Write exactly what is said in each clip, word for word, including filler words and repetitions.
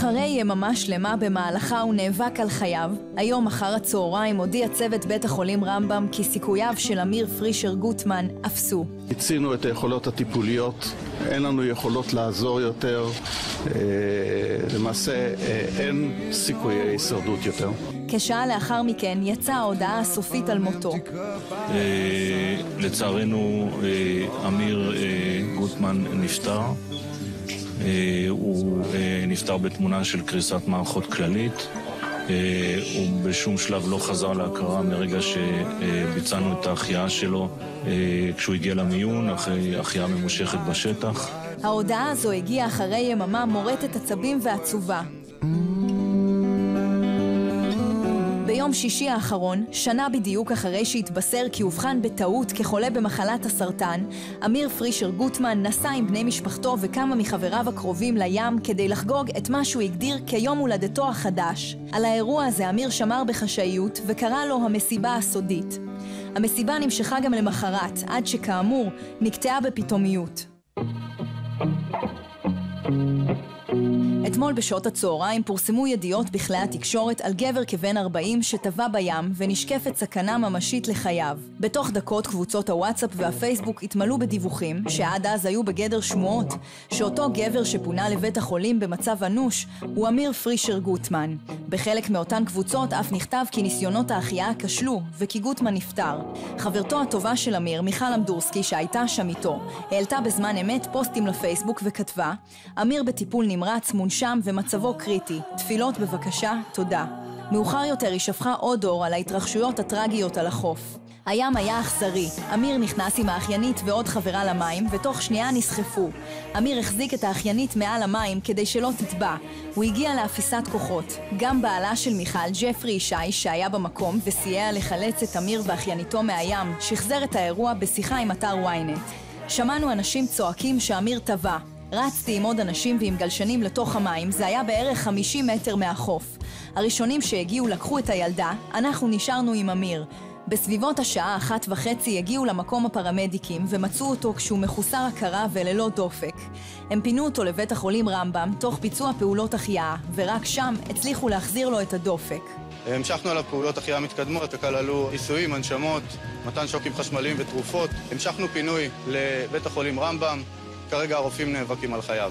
אחרי יממה שלמה במהלכה הוא נאבק על חייו, היום אחר הצהריים הודיע צוות בית החולים רמב"ם כי סיכוייו של אמיר פרישר גוטמן אפסו. הצינו את היכולות הטיפוליות, אין לנו יכולות לעזור יותר, למעשה אין סיכויי הישרדות יותר. כשעה לאחר מכן יצאה ההודעה הסופית על מותו. לצערנו אמיר גוטמן נפטר. הוא נפטר בתמונה של קריסת מערכות כללית. הוא בשום שלב לא חזר להכרה מרגע שביצענו את ההחייאה שלו כשהוא הגיע למיון אחרי החייאה ממושכת בשטח. ההודעה הזו הגיעה אחרי יממה מורטת עצבים ועצובה. ביום שישי האחרון, שנה בדיוק אחרי שהתבשר כי הובחן בטעות כחולה במחלת הסרטן, אמיר פרישר גוטמן נסע עם בני משפחתו וכמה מחבריו הקרובים לים כדי לחגוג את מה שהוא הגדיר כיום הולדתו החדש. על האירוע הזה אמיר שמר בחשאיות וקרא לו המסיבה הסודית. המסיבה נמשכה גם למחרת, עד שכאמור נקטעה בפתאומיות. אתמול בשעות הצהריים פורסמו ידיעות בכלי התקשורת על גבר כבן ארבעים שטבע בים ונשקפת סכנה ממשית לחייו. בתוך דקות קבוצות הוואטסאפ והפייסבוק התמלאו בדיווחים שעד אז היו בגדר שמועות שאותו גבר שפונה לבית החולים במצב אנוש הוא אמיר פרישר גוטמן. בחלק מאותן קבוצות אף נכתב כי ניסיונות ההחייאה כשלו וכי גוטמן נפטר. חברתו הטובה של אמיר, מיכל אמדורסקי, שהייתה שם איתו, העלתה בזמן אמת פוסטים לפייסבוק וכתבה: אמיר בטיפול נמרץ, מונשם ומצבו קריטי. תפילות בבקשה, תודה. מאוחר יותר היא שפכה עוד אור על ההתרחשויות הטרגיות על החוף. הים היה אכזרי. אמיר נכנס עם האחיינית ועוד חברה למים, ותוך שנייה נסחפו. אמיר החזיק את האחיינית מעל המים כדי שלא תטבע. הוא הגיע לאפיסת כוחות. גם בעלה של מיכל, ג'פרי ישי, שהיה במקום וסייע לחלץ את אמיר ואחייניתו מהים, שחזר את האירוע בשיחה עם אתר וויינט. שמענו אנשים צועקים שאמיר טבע. רצתי עם עוד אנשים ועם גלשנים לתוך המים, זה היה בערך חמישים מטר מהחוף. הראשונים שהגיעו לקחו את הילדה, אנחנו נשארנו עם אמיר. בסביבות השעה אחת וחצי הגיעו למקום הפרמדיקים ומצאו אותו כשהוא מחוסר הכרה וללא דופק. הם פינו אותו לבית החולים רמב"ם תוך ביצוע פעולות החייאה, ורק שם הצליחו להחזיר לו את הדופק. המשכנו על הפעולות החייאה מתקדמות, וכללו עיסויים, הנשמות, מתן שוקים חשמליים ותרופות. המשכנו פינוי לבית החולים רמב"ם. כרגע הרופאים נאבקים על חייו.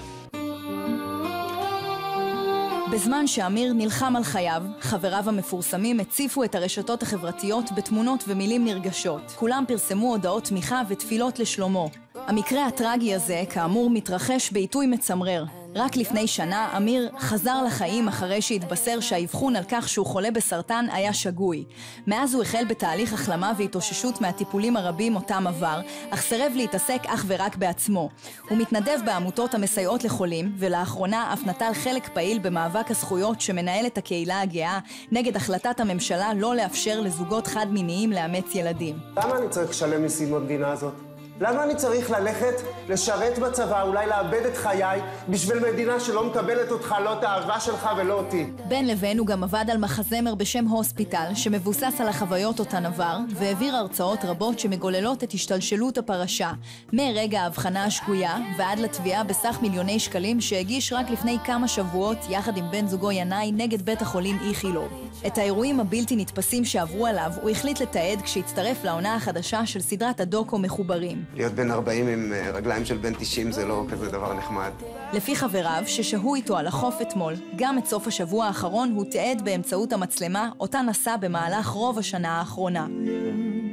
בזמן שאמיר נלחם על חייו, חבריו המפורסמים הציפו את הרשתות החברתיות בתמונות ומילים נרגשות. כולם פרסמו הודעות תמיכה ותפילות לשלומו. המקרה הטרגי הזה, כאמור, מתרחש בעיתוי מצמרר. רק לפני שנה, אמיר חזר לחיים אחרי שהתבשר שהאבחון על כך שהוא חולה בסרטן היה שגוי. מאז הוא החל בתהליך החלמה והתאוששות מהטיפולים הרבים אותם עבר, אך סירב להתעסק אך ורק בעצמו. הוא מתנדב בעמותות המסייעות לחולים, ולאחרונה אף נטל חלק פעיל במאבק הזכויות שמנהלת הקהילה הגאה נגד החלטת הממשלה לא לאפשר לזוגות חד-מיניים לאמץ ילדים. למה אני צריך לשלם מיסים במדינה הזאת? למה אני צריך ללכת, לשרת בצבא, אולי לאבד את חיי, בשביל מדינה שלא מקבלת אותך, לא את האהבה שלך ולא אותי? בין לבין הוא גם עבד על מחזמר בשם הוספיטל, שמבוסס על החוויות אותן עבר, והעביר הרצאות רבות שמגוללות את השתלשלות הפרשה, מרגע ההבחנה השגויה ועד לתביעה בסך מיליוני שקלים שהגיש רק לפני כמה שבועות יחד עם בן זוגו ינאי נגד בית החולים איכילוב. את האירועים הבלתי נתפסים שעברו עליו הוא החליט לתעד כשהצטרף לעונה החדשה של סדרת הדוקו מחוברים. להיות בן ארבעים עם רגליים של בן תשעים זה לא כזה דבר נחמד. לפי חבריו ששהו איתו על החוף אתמול, גם את סוף השבוע האחרון הוא תעד באמצעות המצלמה אותה נסע במהלך רוב השנה האחרונה.